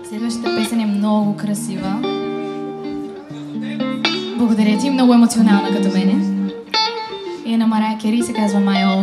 Следващата песен е много красива. Благодаря ти, много емоционална като мене. И е на Марая Кери и се казва My All.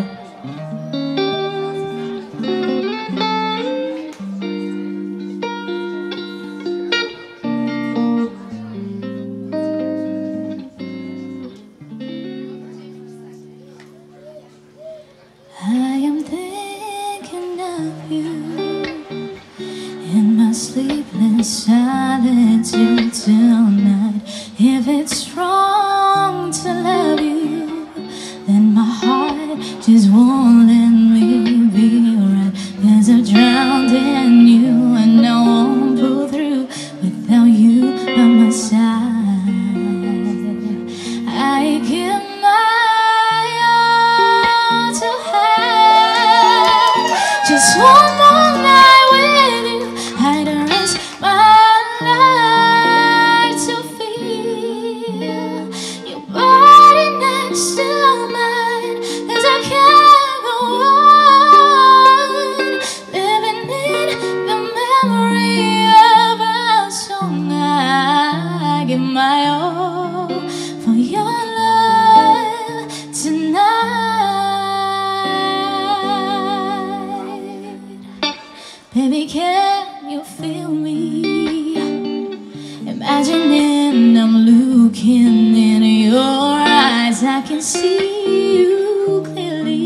I am thinking of you in my sleepless solitude tonight. If it's wrong to love you, then my heart just won't let me be right. 'Cause I've drowned in you and I won't pull through without you by my side. I give my all to have just one more night with you. I'd risk my life to feel your body next to mine. 'Cause I can't go on living in the memory of a song. I give my all for your love tonight. Baby, can you feel me? Imagining I'm looking in your eyes, I can see you clearly,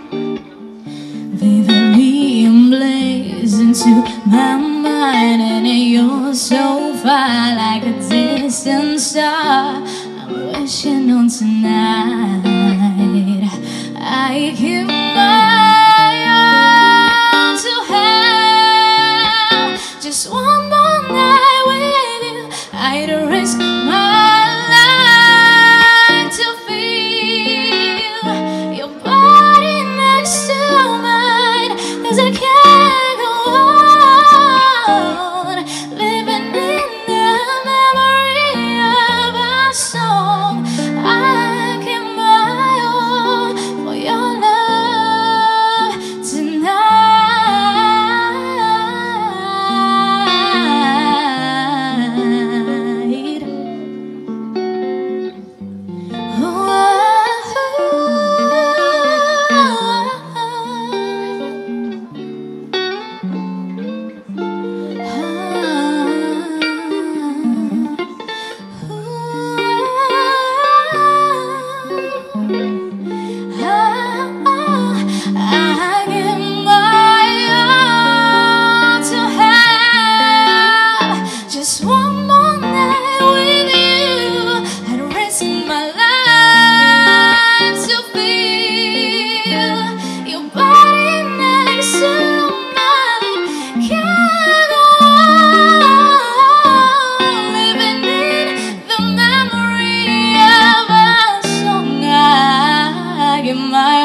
vividly blaze into my mind. And you're so far like a distant star I'm wishing on tonight. I give my all to have just one more night with you. I'd risk my life to feel your body next to mine. 'Cause I can't go on living in the memory of a song. I give my all for your love tonight. I give my all to have just one more night with you. I'd risk my life to feel your body next to mine. Can't go on living in the memory of a song. I give my